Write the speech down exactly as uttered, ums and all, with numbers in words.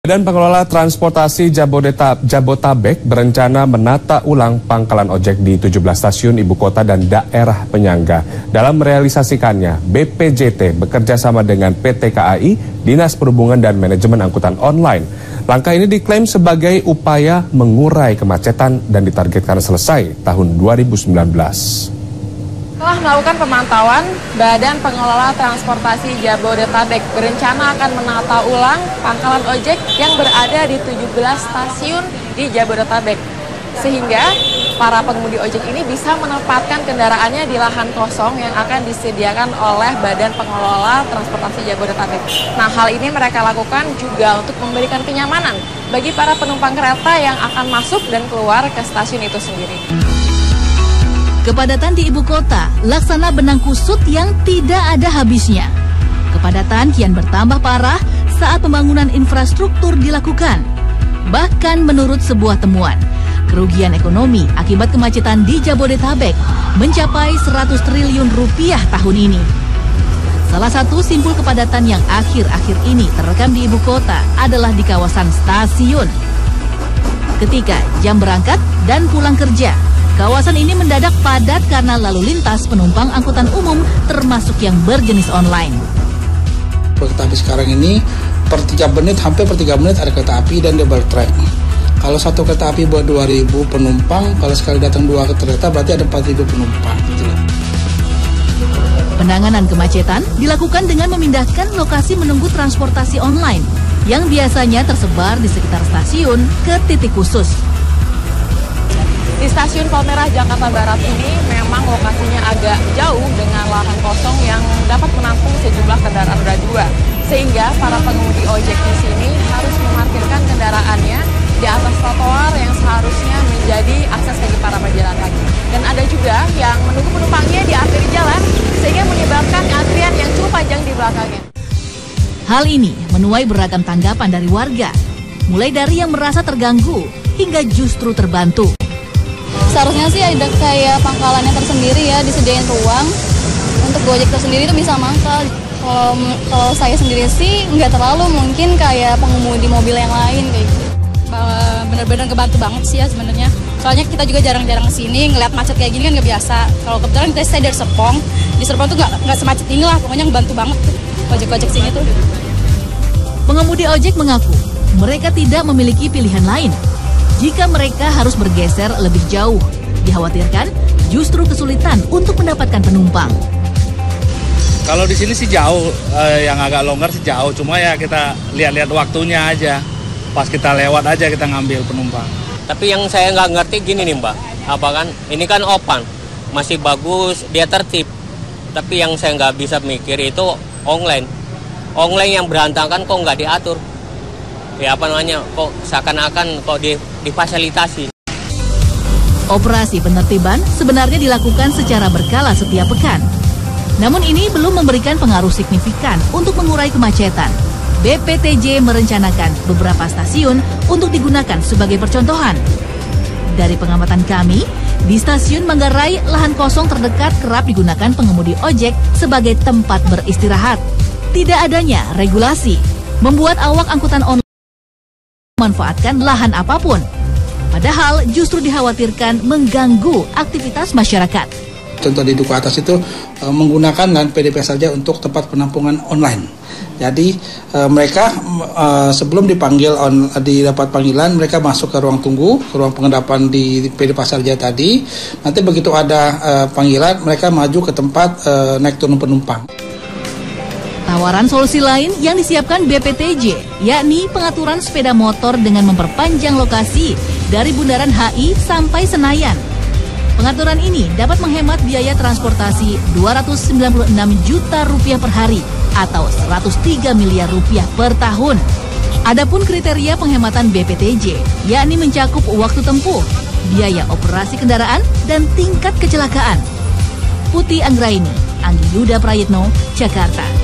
Badan Pengelola Transportasi Jabodetabek berencana menata ulang pangkalan ojek di tujuh belas stasiun ibu kota dan daerah penyangga. Dalam merealisasikannya, B P J T bekerja sama dengan P T K A I, Dinas Perhubungan dan Manajemen Angkutan Online. Langkah ini diklaim sebagai upaya mengurai kemacetan dan ditargetkan selesai tahun dua ribu sembilan belas. Setelah melakukan pemantauan, Badan Pengelola Transportasi Jabodetabek berencana akan menata ulang pangkalan ojek yang berada di tujuh belas stasiun di Jabodetabek. Sehingga para pengemudi ojek ini bisa menempatkan kendaraannya di lahan kosong yang akan disediakan oleh Badan Pengelola Transportasi Jabodetabek. Nah, hal ini mereka lakukan juga untuk memberikan kenyamanan bagi para penumpang kereta yang akan masuk dan keluar ke stasiun itu sendiri. Kepadatan di ibu kota, laksana benang kusut yang tidak ada habisnya. Kepadatan kian bertambah parah saat pembangunan infrastruktur dilakukan. Bahkan menurut sebuah temuan, kerugian ekonomi akibat kemacetan di Jabodetabek mencapai seratus triliun rupiah tahun ini. Salah satu simpul kepadatan yang akhir-akhir ini terekam di ibu kota adalah di kawasan stasiun. Ketika jam berangkat dan pulang kerja, kawasan ini mendadak padat karena lalu lintas penumpang angkutan umum termasuk yang berjenis online. Kereta api sekarang ini per tiga menit, hampir per tiga menit ada kereta api dan double track. Kalau satu kereta api buat dua ribu penumpang, kalau sekali datang dua kereta berarti ada empat ribu penumpang. Penanganan kemacetan dilakukan dengan memindahkan lokasi menunggu transportasi online yang biasanya tersebar di sekitar stasiun ke titik khusus. Di stasiun Palmerah, Jakarta Barat ini memang lokasinya agak jauh dengan lahan kosong yang dapat menampung sejumlah kendaraan roda dua. Sehingga para pengemudi ojek di sini harus memarkirkan kendaraannya di atas trotoar yang seharusnya menjadi akses bagi para pejalan kaki. Dan ada juga yang menunggu penumpangnya di akhir jalan sehingga menyebabkan antrian yang cukup panjang di belakangnya. Hal ini menuai beragam tanggapan dari warga, mulai dari yang merasa terganggu hingga justru terbantu. Seharusnya sih ada kayak pangkalannya tersendiri ya, disediain ruang untuk Gojek tersendiri itu bisa mangkal. Kalau kalau saya sendiri sih nggak terlalu, mungkin kayak pengemudi mobil yang lain kayak gitu. Bener-bener ngebantu banget sih ya sebenarnya. Soalnya kita juga jarang-jarang kesini, ngeliat macet kayak gini kan nggak biasa. Kalau kebetulan kita stay dari Serpong, di Serpong tuh nggak nggak semacet ini lah, pokoknya ngebantu banget tuh ojek-ojek sini tuh. Pengemudi ojek mengaku mereka tidak memiliki pilihan lain. Jika mereka harus bergeser lebih jauh, dikhawatirkan justru kesulitan untuk mendapatkan penumpang. Kalau di sini sih jauh, eh, yang agak longgar sih jauh, cuma ya kita lihat-lihat waktunya aja. Pas kita lewat aja kita ngambil penumpang. Tapi yang saya nggak ngerti gini nih Mbak, apa kan, ini kan open, masih bagus, dia tertib. Tapi yang saya nggak bisa mikir itu online. Online yang berantakan kok nggak diatur. Ya apa namanya, kok seakan-akan kok di, difasilitasi. Operasi penertiban sebenarnya dilakukan secara berkala setiap pekan. Namun ini belum memberikan pengaruh signifikan untuk mengurai kemacetan. B P T J merencanakan beberapa stasiun untuk digunakan sebagai percontohan. Dari pengamatan kami, di stasiun Manggarai, lahan kosong terdekat kerap digunakan pengemudi ojek sebagai tempat beristirahat. Tidak adanya regulasi membuat awak angkutan online memanfaatkan lahan apapun. Padahal justru dikhawatirkan mengganggu aktivitas masyarakat. Contoh di Duku Atas itu e, menggunakan lahan P D P saja untuk tempat penampungan online. Jadi e, mereka e, sebelum dipanggil on, didapat panggilan, mereka masuk ke ruang tunggu, ke ruang pengendapan di P D Pasar Jaya tadi. Nanti begitu ada e, panggilan, mereka maju ke tempat e, naik turun penumpang. Tawaran solusi lain yang disiapkan B P T J, yakni pengaturan sepeda motor dengan memperpanjang lokasi dari Bundaran H I sampai Senayan. Pengaturan ini dapat menghemat biaya transportasi dua ratus sembilan puluh enam juta rupiah per hari atau seratus tiga miliar rupiah per tahun. Adapun kriteria penghematan B P T J, yakni mencakup waktu tempuh, biaya operasi kendaraan, dan tingkat kecelakaan. Putih Anggraini, Anggi Yuda Prayitno, Jakarta.